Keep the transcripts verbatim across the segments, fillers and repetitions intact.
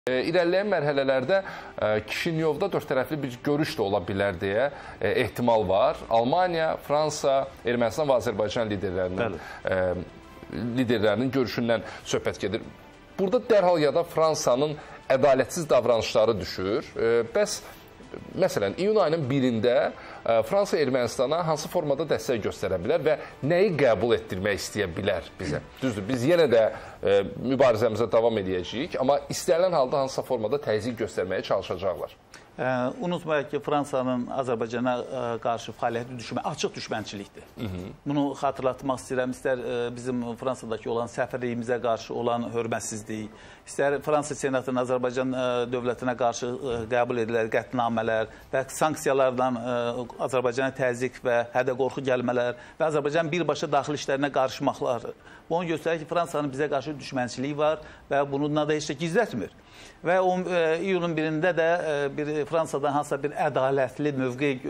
İrəliləyən mərhələlərdə Kişinyovda dörd tərəfli bir görüş də ola bilər deyə ehtimal var. Almaniya, Fransa, Ermənistan və Azərbaycan liderlərinin, liderlərinin görüşündən söhbət gedir. Burada dərhal yada Fransanın ədalətsiz davranışları düşür. Bəs, məsələn, iyun ayının birində Fransa Ermənistana hansı formada dəstək göstərə bilər və nəyi qəbul etdirmək istəyə bilər bizə? Düzdür, biz yenə də e, mübarizəmizə davam edəcəyik, amma istənilən halda hansısa formada təzyiq göstərməyə çalışacaqlar. Ə, unutmayaq ki, Fransanın Azərbaycana ə, qarşı fəaliyyəti düşmən, açıq düşmənçilikdir. Hı -hı. Bunu xatırlatmaq istəyirəm. İstər ə, bizim Fransadakı olan səfirliyimizə qarşı olan hörmətsizlik, istər Fransa Senatının Azərbaycan ə, dövlətinə qarşı ə, qəbul edilər qətnamələr və sanksiyalardan ə, Azərbaycana təzyiq və hədə-qorxu gəlmələr və Azərbaycan birbaşa daxili işlərinə qarışmaqlar. Bu onu göstərir ki, Fransanın bizə qarşı düşmənçiliyi var və bunu da heç də gizlətmir. Və o, e, iyunun birində də e, bir Fransadan hansısa bir ədalətli mövqe e,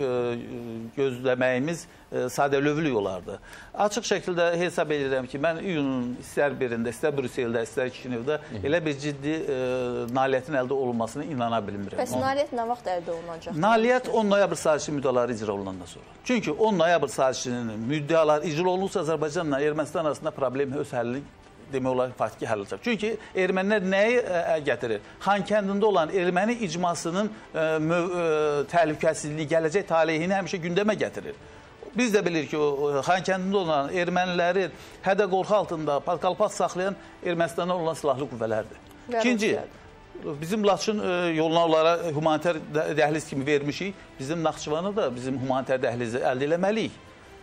gözləməyimiz e, sadəlövlük olardı. Açıq şəkildə hesab edirəm ki, mən iyunun istər birində, istər Brüsseldə, istər Kişinyovda elə bir ciddi e, nailiyyətin əldə olunmasına inana bilmirəm. Bəs nailiyyət nə vaxt əldə olunacaq? Nailiyyət on noyabr sazişi müddəaları icra olunandan sonra. Çünki on noyabr sazişinin müddəaları icra olunursa Azərbaycanla Ermənistan arasında problem öz həllini demək olar faktiki həll olacaq. Çünki ermənilər nəyi ə, gətirir? Xankəndində olan erməni icmasının ə, möv, ə, təhlükəsizliyi, gələcək taleyini həmişə gündəmə gətirir. Biz də bilirik ki, o Xankəndində olan erməniləri hədə-qorxu altında palkalpat saxlayan Ermənistandan olan silahlı qüvvələrdir. İkinci, bizim Laçın ə, yoluna onlara humanitar dəhliz kimi vermişik. Bizim Naxçıvanı da bizim humanitar dəhlizi əldə eləməliyik.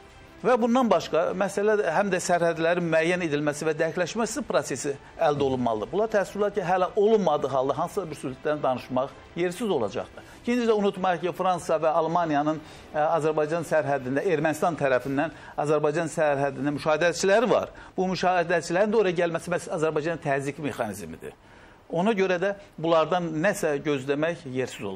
Və bundan başqa, məsələ həm də sərhədlərin müəyyən edilməsi və dəqiqləşməsi prosesi əldə olunmalıdır. Bunlar təəssüflər ki, hələ olunmadığı halda hansısa bir sülhdən danışmaq yersiz olacaqdır. İkinci də unutmayaq ki, Fransa və Almaniyanın ə, Azərbaycan sərhədində, Ermənistan tərəfindən Azərbaycan sərhədində müşahidəçiləri var. Bu müşahidəçilərin də oraya gəlməsi məhz Azərbaycanın təzyiq mexanizmidir. Ona görə də bunlardan nəsə gözləmək yersiz olur.